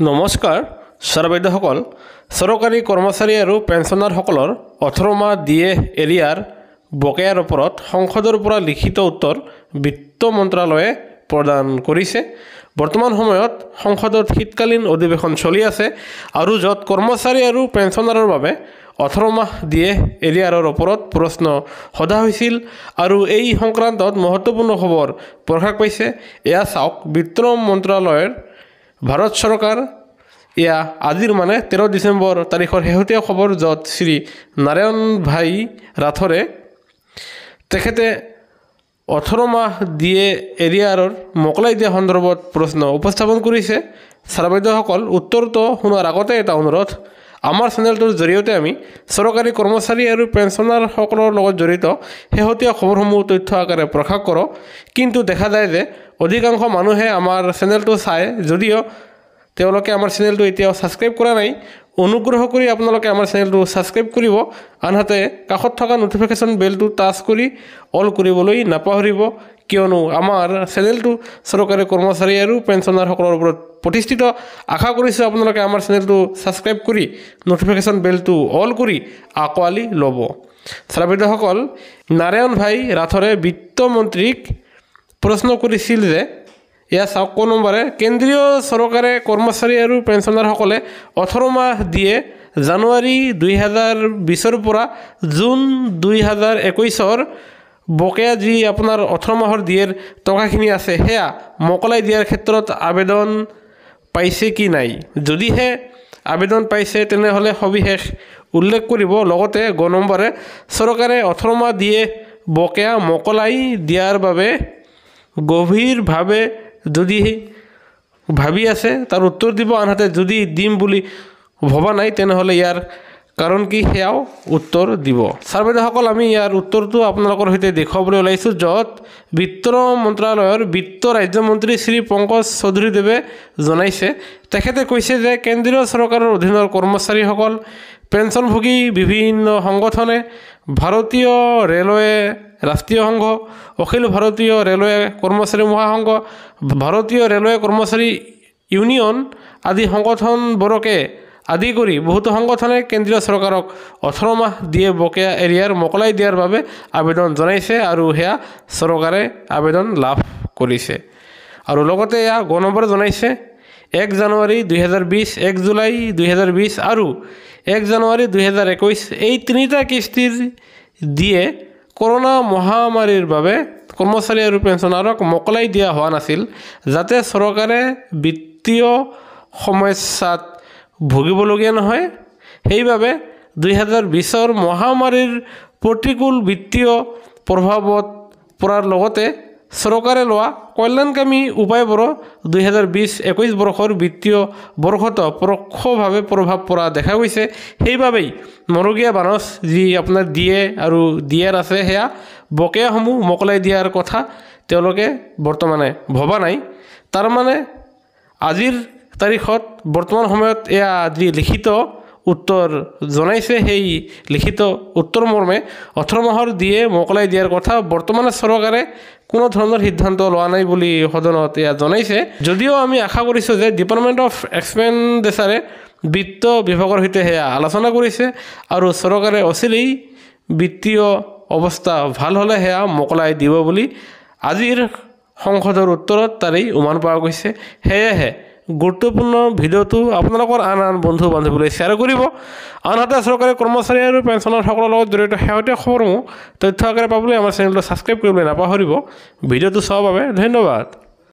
নমস্কাৰ ছাৰবাইদেউসকল চৰকাৰী কৰ্মচাৰী আৰু পেঞ্চনাৰসকলৰ 18 মাহ ডিএ এৰিয়াৰ বকেয়াৰ ওপৰত সংসদৰ পৰা লিখিত উত্তৰ বিত্ত মন্ত্ৰালয়ে প্ৰদান কৰিছে। বৰ্তমান সময়ত সংসদত শীতকালীন অধিৱেশন চলি আছে আৰু য'ত কৰ্মচাৰী আৰু পেঞ্চনাৰৰ বাবে 18 মাহ ডিএ এৰিয়াৰৰ ওপৰত প্ৰশ্ন সোধা হৈছিল আৰু এই সংক্ৰান্তত মহত্বপূৰ্ণ খবৰ প্ৰকাশ পাইছে। এয়া চাওক বিত্ত মন্ত্ৰালয়ৰ ভাৰত চৰকাৰ এয়া আজিৰ 13 ডিচেম্বৰ তাৰিখৰ শেহতীয়া খবৰ য'ত শ্ৰী নাৰায়ণ ভাই ৰাথৰে তেখেতে 18 মাহ ডিএ এৰিয়াৰৰ মোকলাই দিয়া সন্দৰ্ভত প্ৰশ্ন উপস্থাপন কৰিছে। ছাৰবাইদেউসকল উত্তৰটো শুনাৰ আগতে এটা অনুৰোধ, আমাৰ চেনেলটোৰ জৰিয়তে আমি চৰকাৰী কৰ্মচাৰী আৰু পেঞ্চনাৰসকলৰ লগত জড়িত শেহতীয়া খবৰসমূহ তথ্য আকাৰে প্ৰকাশ কৰোঁ, কিন্তু দেখা যায় যে অধিকাংশ মানুহে আমাৰ চেনেলটো চায় যদিও তেওঁলোকে আমাৰ চেনেলটো এতিয়াও ছাবস্ক্ৰাইব কৰা নাই। অনুগ্ৰহ কৰি আপোনালোকে আমাৰ চেনেলটো ছাবস্ক্ৰাইব কৰিব, আনহাতে কাষত থকা নটিফিকেশ্যন বেলটো টাচ কৰি অল কৰিবলৈ নাপাহৰিব, কিয়নো আমাৰ চেনেলটো চৰকাৰী কৰ্মচাৰী আৰু পেঞ্চনাৰসকলৰ ওপৰত প্ৰতিষ্ঠিত। আশা কৰিছোঁ আপোনালোকে আমাৰ চেনেলটো ছাবস্ক্ৰাইব কৰি নটিফিকেশ্যন বেলটো অল কৰি আঁকোৱালি ল'ব। ছাৰবাইদেউসকল, নাৰায়ণ ভাই ৰাথৰে বিত্তমন্ত্ৰীক প্ৰশ্ন কৰিছিল যে এয়া চাওক ক নম্বৰে, কেন্দ্ৰীয় চৰকাৰে কৰ্মচাৰী আৰু পেঞ্চনাৰসকলে 18 মাহ ডিএ জানুৱাৰী 2020 পৰা জুন 2021 বকেয়া যি আপোনাৰ 18 মাহৰ ডিএৰ টকাখিনি আছে সেয়া মোকলাই দিয়াৰ ক্ষেত্ৰত আবেদন পাইছে কি নাই। যদিহে আবেদন পাইছে তেনেহ'লে সবিশেষ উল্লেখ কৰিব। লগতে গ নম্বৰে, চৰকাৰে 18 মাহ ডিএ বকেয়া মোকলাই দিয়াৰ বাবে গভীৰভাৱে যদি ভাবি আছে তাৰ উত্তৰ দিব, আনহাতে যদি দিম বুলি ভবা নাই তেনেহ'লে ইয়াৰ কাৰণ কি সেয়াও উত্তৰ দিব। ছাৰবাইদেউসকল, আমি ইয়াৰ উত্তৰটো আপোনালোকৰ সৈতে দেখুৱাবলৈ ওলাইছোঁ, য'ত বিত্ত মন্ত্ৰালয়ৰ বিত্ত ৰাজ্যমন্ত্ৰী শ্ৰী পংকজ চৌধুৰীদেৱে জনাইছে। তেখেতে কৈছে যে কেন্দ্ৰীয় চৰকাৰৰ অধীনৰ কৰ্মচাৰীসকল, পেঞ্চনভোগী বিভিন্ন সংগঠনে, ভাৰতীয় ৰেলৱে ৰাষ্ট্ৰীয় সংঘ, অখিল ভাৰতীয় ৰেলৱে কৰ্মচাৰী মহাসংঘ, ভাৰতীয় ৰেলৱে কৰ্মচাৰী ইউনিয়ন আদি সংগঠনবোৰকে আদি কৰি বহুতো সংগঠনে কেন্দ্ৰীয় চৰকাৰক 18 মাহ ডিএ বকেয়া এৰিয়াৰ মোকলাই দিয়াৰ বাবে আবেদন জনাইছে আৰু সেয়া চৰকাৰে আবেদন লাভ কৰিছে। আৰু লগতে এয়া গ নম্বৰ জনাইছে, 1 জানুৱাৰী 2020, 1 জুলাই 2020 আৰু 1 জানুৱাৰী 2021 এই তিনিটা কিস্তিৰ ডিএ কৰোনা মহামাৰীৰ বাবে কৰ্মচাৰী আৰু পেঞ্চনাৰক মোকলাই দিয়া হোৱা নাছিল, যাতে চৰকাৰে বিত্তীয় সমস্যাত ভুগিবলগীয়া নহয়। সেইবাবে 2020 মহামাৰীৰ প্ৰতিকূল বিত্তীয় প্ৰভাৱত পৰাৰ লগতে চৰকাৰে লোৱা কল্যাণকামী উপায়বোৰো 2020-21 বৰ্ষৰ বিত্তীয় বৰ্ষতো পৰোক্ষভাৱে প্ৰভাৱ পৰা দেখা গৈছে। সেইবাবেই মৰগীয়া বানচ যি আপোনাৰ ডিএ আৰু ডিআৰ আছে সেয়া বকেয়াসমূহ মোকলাই দিয়াৰ কথা তেওঁলোকে বৰ্তমানে ভবা নাই। তাৰমানে আজিৰ তাৰিখত বৰ্তমান সময়ত এয়া যি লিখিত উত্তৰ জনাইছে, সেই লিখিত উত্তৰ মৰ্মে 18 মাহৰ ডিএ মোকলাই দিয়াৰ কথা বৰ্তমানে চৰকাৰে কোনো ধৰণৰ সিদ্ধান্ত লোৱা নাই বুলি সদনত এয়া জনাইছে। যদিও আমি আশা কৰিছোঁ যে ডিপাৰ্টমেণ্ট অফ এক্সপেণ্ডিচাৰে বিত্ত বিভাগৰ সৈতে সেয়া আলোচনা কৰিছে আৰু চৰকাৰে অচিৰেই বিত্তীয় অৱস্থা ভাল হ'লে সেয়া মোকলাই দিব বুলি আজিৰ সংসদৰ উত্তৰত তাৰেই উমান পোৱা গৈছে। সেয়েহে গুৰুত্বপূৰ্ণ ভিডিঅ'টো আপোনালোকৰ আন বন্ধু বান্ধৱীলৈ শ্বেয়াৰ কৰিব, আনহাতে চৰকাৰী কৰ্মচাৰী আৰু পেঞ্চনাৰসকলৰ লগত জড়িত শেহতীয়া খবৰসমূহ তথ্য আকাৰে পাবলৈ আমাৰ চেনেলটো ছাবস্ক্ৰাইব কৰিবলৈ নাপাহৰিব। ভিডিঅ'টো চোৱাৰ বাবে ধন্যবাদ।